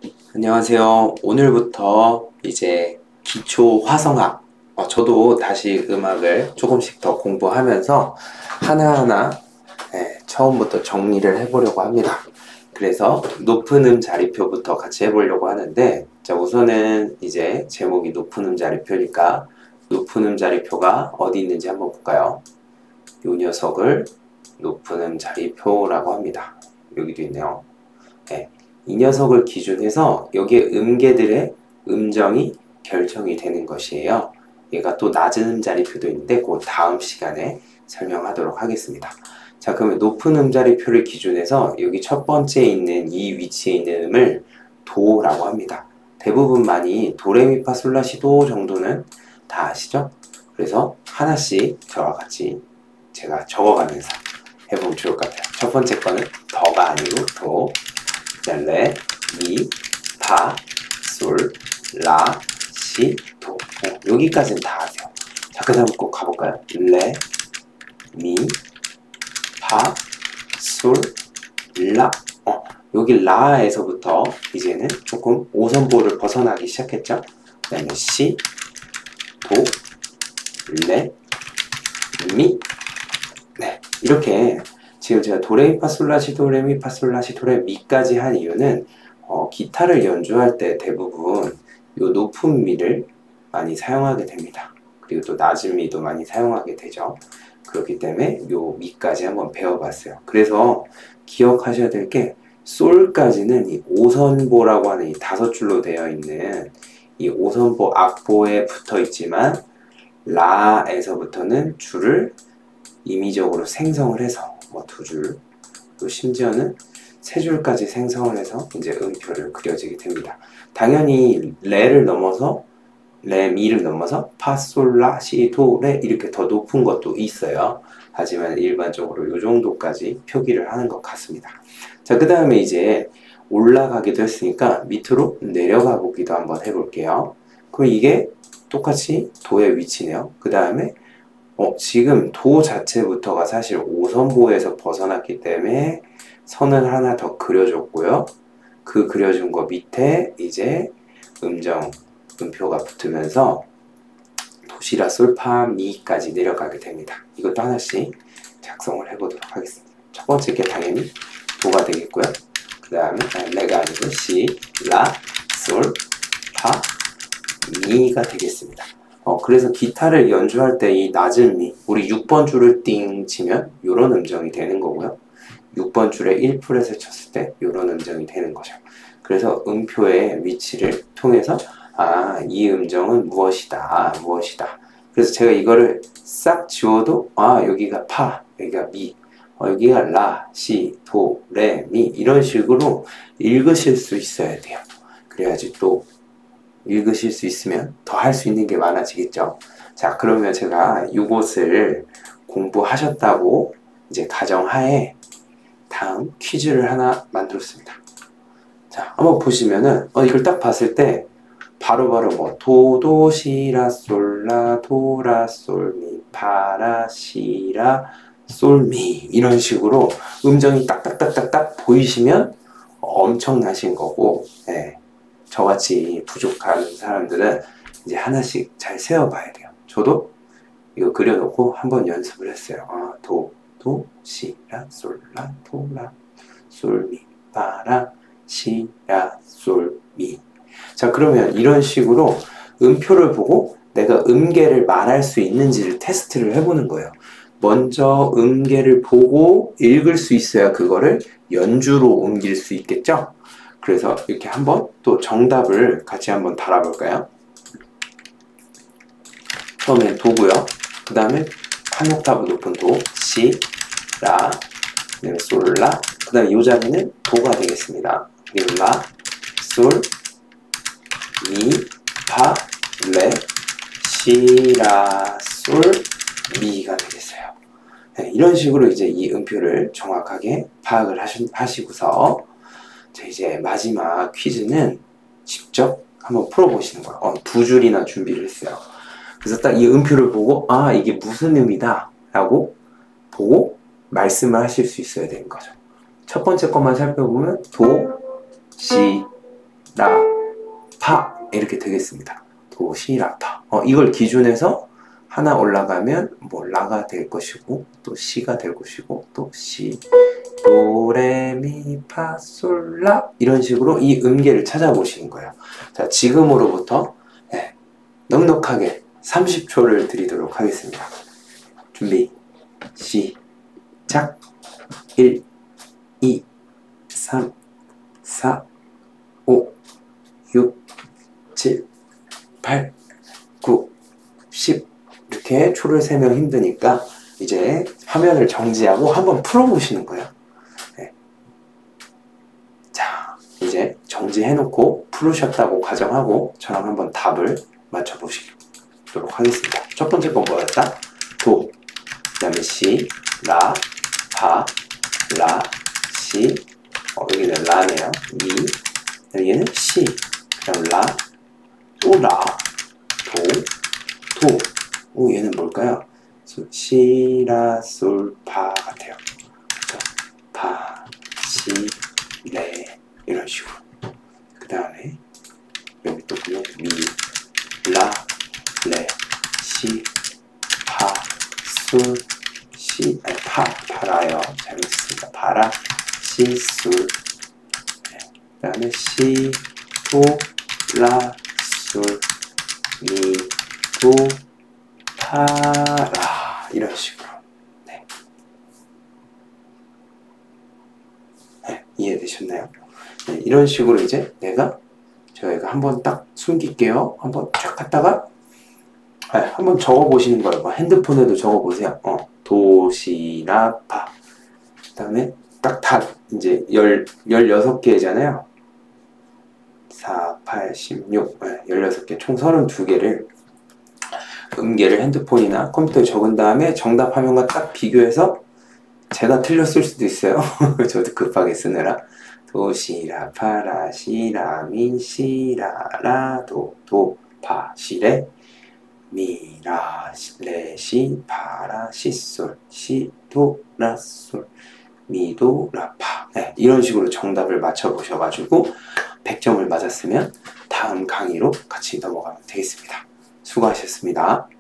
안녕하세요. 오늘부터 이제 기초 화성학, 저도 다시 음악을 조금씩 더 공부하면서 하나하나 처음부터 정리를 해보려고 합니다. 그래서 높은 음 자리표부터 같이 해보려고 하는데, 자, 우선은 이제 제목이 높은 음 자리표니까 높은 음 자리표가 어디 있는지 한번 볼까요? 이 녀석을 높은 음 자리표라고 합니다. 여기도 있네요. 네, 이 녀석을 기준해서 여기에 음계들의 음정이 결정이 되는 것이에요. 얘가 또 낮은 음자리표도 있는데 그 다음 시간에 설명하도록 하겠습니다. 자, 그러면 높은 음자리표를 기준해서 여기 첫 번째에 있는 이 위치에 있는 음을 도라고 합니다. 대부분 많이 도레미파솔라시도 정도는 다 아시죠? 그래서 하나씩 저와 같이 제가 적어가면서 해보면 좋을 것 같아요. 첫 번째 거는 더가 아니고 도, 레, 미, 파, 솔, 라, 시, 도. 여기까지는 다 아세요. 자, 그 다음 꼭 가볼까요? 레, 미, 파, 솔, 라. 여기 라에서부터 이제는 조금 5선보를 벗어나기 시작했죠. 그 다음에 시, 도, 레, 미. 네, 이렇게 지금 제가 도레미파솔라시 도레미파솔라시 도레미까지 한 이유는 기타를 연주할 때 대부분 요 높은 미를 많이 사용하게 됩니다. 그리고 또 낮은 미도 많이 사용하게 되죠. 그렇기 때문에 요 미까지 한번 배워봤어요. 그래서 기억하셔야 될 게 솔까지는 이 5선보라고 하는 이 5줄로 되어 있는 이 5선보 악보에 붙어 있지만 라에서부터는 줄을 임의적으로 생성을 해서 뭐 2줄, 또 심지어는 3줄까지 생성을 해서 이제 음표를 그려지게 됩니다. 당연히 레를 넘어서 레, 미를 넘어서 파, 솔, 라, 시, 도, 레 이렇게 더 높은 것도 있어요. 하지만 일반적으로 이 정도까지 표기를 하는 것 같습니다. 자, 그 다음에 이제 올라가기도 했으니까 밑으로 내려가 보기도 한번 해볼게요. 그럼 이게 똑같이 도의 위치네요. 그 다음에 지금 도 자체부터가 사실 5선보에서 벗어났기 때문에 선을 하나 더 그려줬고요. 그 그려준 거 밑에 이제 음표가 붙으면서 도시라 솔파 미까지 내려가게 됩니다. 이것도 하나씩 작성을 해보도록 하겠습니다. 첫 번째 게 당연히 도가 되겠고요. 그 다음에 레가 아니고 시, 라, 솔, 파, 미가 되겠습니다. 그래서 기타를 연주할 때 이 낮은 미, 우리 6번 줄을 띵 치면 이런 음정이 되는 거고요. 6번 줄에 1프렛을 쳤을 때 이런 음정이 되는 거죠. 그래서 음표의 위치를 통해서 이 음정은 무엇이다, 무엇이다. 그래서 제가 이거를 싹 지워도 여기가 파, 여기가 미, 여기가 라, 시, 도, 레, 미 이런 식으로 읽으실 수 있어야 돼요. 그래야지 또 읽으실 수 있으면 더 할 수 있는 게 많아지겠죠. 자, 그러면 제가 이것을 공부하셨다고 이제 가정하에 다음 퀴즈를 하나 만들었습니다. 자, 한번 보시면은 이걸 딱 봤을 때 바로바로 뭐 도도 시라 솔라 도라 솔미 파라 시라 솔미 이런 식으로 음정이 딱딱딱딱딱 보이시면 엄청나신 거고, 저같이 부족한 사람들은 이제 하나씩 잘 세워봐야 돼요. 저도 이거 그려놓고 한번 연습을 했어요. 도, 시, 라, 솔, 라, 도, 라, 솔, 미, 파, 라, 시, 라, 솔, 미. 자, 그러면 이런 식으로 음표를 보고 내가 음계를 말할 수 있는지를 테스트를 해보는 거예요. 먼저 음계를 보고 읽을 수 있어야 그거를 연주로 옮길 수 있겠죠? 그래서 이렇게 한번 또 정답을 같이 한번 달아볼까요? 처음엔 도고요. 그 다음에 한 옥타브 높은 도, 시, 라, 그 다음에 솔, 라, 그 다음에 이 자리는 도가 되겠습니다. 그리고 라, 솔, 미, 파, 레, 시, 라, 솔, 미가 되겠어요. 이런 식으로 이제 이 음표를 정확하게 파악을 하시고서 자, 이제 마지막 퀴즈는 직접 한번 풀어보시는 거예요. 2줄이나 준비를 했어요. 그래서 딱 이 음표를 보고 이게 무슨 의미다 라고 보고 말씀을 하실 수 있어야 되는 거죠. 첫 번째 것만 살펴보면 도, 시, 라, 파 이렇게 되겠습니다. 도, 시, 라, 파. 이걸 기준해서 하나 올라가면 뭐 라가 될 것이고 또 시가 될 것이고 또 시, 도, 레, 미, 파, 솔, 라 이런 식으로 이 음계를 찾아보시는 거예요. 자, 지금으로부터 넉넉하게 30초를 드리도록 하겠습니다. 준비, 시작. 1, 2, 3, 4, 5, 6, 7, 8, 9, 10 이렇게 초를 세면 힘드니까 이제 화면을 정지하고 한번 풀어보시는 거예요. 네. 자, 이제 정지해놓고 풀으셨다고 가정하고 저랑 한번 답을 맞춰보시도록 하겠습니다. 첫 번째 건 뭐였다? 도, 그 다음에 시, 라, 파, 라, 시, 여기는 라네요. 미, 얘는 시, 그 다음 라, 또 라, 도, 얘는 뭘까요? 시, 라, 솔, 파 같아요. 그렇죠? 파, 시, 레 이런 식으로. 그 다음에 여기 또 그냥 미, 라, 레, 시, 파, 솔, 시, 파라요. 잘못했습니다. 파라, 시, 솔. 그 다음에 시, 도, 라, 솔, 미, 도, 파, 라 이런 식으로. 네. 이해되셨나요? 네, 이런 식으로 이제 저희가 한번 딱 숨길게요. 한번 쫙 갔다가 한번 적어보시는 거예요. 뭐 핸드폰에도 적어보세요. 도, 시, 라, 파. 그 다음에 딱 이제 16개잖아요. 4, 8, 16, 16개, 총 32개를 음계를 핸드폰이나 컴퓨터에 적은 다음에 정답 화면과 딱 비교해서 제가 틀렸을 수도 있어요. 저도 급하게 쓰느라. 도, 시, 라, 파, 라, 시, 라, 미, 시, 라, 라, 도, 파, 시, 레, 미, 라, 레, 시, 파, 라, 시, 솔, 시, 도, 라, 솔, 미, 도, 라, 파. 네, 이런 식으로 정답을 맞춰보셔가지고 100점을 맞았으면 다음 강의로 같이 넘어가면 되겠습니다. 수고하셨습니다.